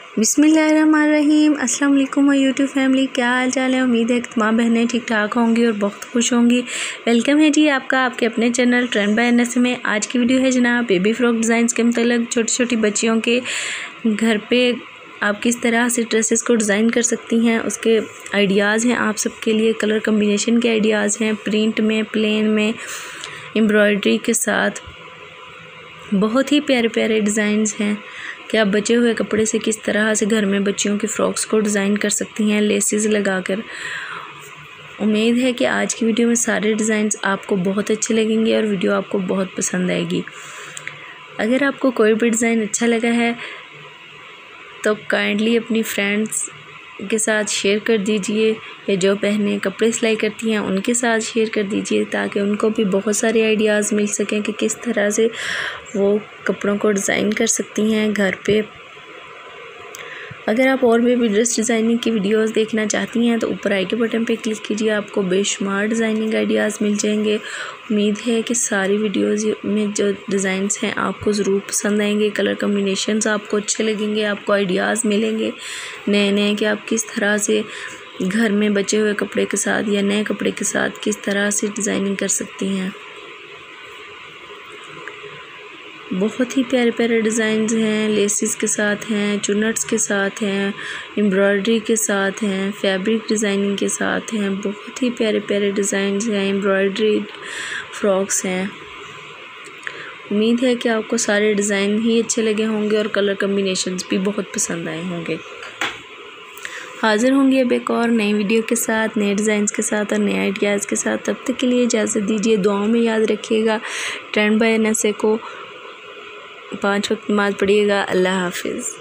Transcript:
बिस्मिल्लाहिर्रहमानिर्रहीम। अस्सलाम वालेकुम माय यूट्यूब फैमिली, क्या हाल चाल है। उम्मीद है कि तमाम बहनें ठीक ठाक होंगी और बहुत खुश होंगी। वेलकम है जी आपका आपके अपने चैनल ट्रेंड बाय अनस में। आज की वीडियो है जनाब बेबी फ्रॉक डिज़ाइंस के मतलब छोटी छोटी बच्चियों के घर पे आप किस तरह से ड्रेसेस को डिज़ाइन कर सकती हैं, उसके आइडियाज़ हैं आप सबके लिए। कलर कम्बिनेशन के आइडियाज़ हैं, प्रिंट में, प्लेन में, एम्ब्रॉयडरी के साथ बहुत ही प्यारे प्यारे डिज़ाइंस हैं कि आप बचे हुए कपड़े से किस तरह से घर में बच्चियों की फ़्रॉक्स को डिज़ाइन कर सकती हैं लेसेस लगाकर। उम्मीद है कि आज की वीडियो में सारे डिज़ाइंस आपको बहुत अच्छे लगेंगे और वीडियो आपको बहुत पसंद आएगी। अगर आपको कोई भी डिज़ाइन अच्छा लगा है तो काइंडली अपनी फ्रेंड्स के साथ शेयर कर दीजिए, या जो बहनें कपड़े सिलाई करती हैं उनके साथ शेयर कर दीजिए ताकि उनको भी बहुत सारे आइडियाज़ मिल सकें कि किस तरह से वो कपड़ों को डिज़ाइन कर सकती हैं घर पे। अगर आप और भी ड्रेस डिज़ाइनिंग की वीडियोस देखना चाहती हैं तो ऊपर आई के बटन पे क्लिक कीजिए, आपको बेशुमार डिज़ाइनिंग आइडियाज़ मिल जाएंगे। उम्मीद है कि सारी वीडियोस में जो डिज़ाइंस हैं आपको ज़रूर पसंद आएंगे, कलर कम्बिनेशंस आपको अच्छे लगेंगे, आपको आइडियाज़ मिलेंगे नए नए कि आप किस तरह से घर में बचे हुए कपड़े के साथ या नए कपड़े के साथ किस तरह से डिज़ाइनिंग कर सकती हैं। बहुत ही प्यारे प्यारे डिज़ाइंस हैं, लेसिस के साथ हैं, चुन्नट्स के साथ हैं, एम्ब्रॉयडरी के साथ हैं, फैब्रिक डिज़ाइनिंग के साथ हैं। बहुत ही प्यारे प्यारे डिज़ाइंस हैं, एम्ब्रॉयडरी फ्रॉक्स हैं। उम्मीद है कि आपको सारे डिज़ाइन ही अच्छे लगे होंगे और कलर कम्बिनेशंस भी बहुत पसंद आए होंगे। हाज़िर होंगे अब एक और नई वीडियो के साथ, नए डिज़ाइंस के साथ और नए आइडियाज़ के साथ। तब तक के लिए इजाज़त दीजिए। दुआओं में याद रखिएगा। ट्रेंड बाय अनस को 5 वक्त नमाज़ पढ़िएगा। अल्लाह हाफिज़।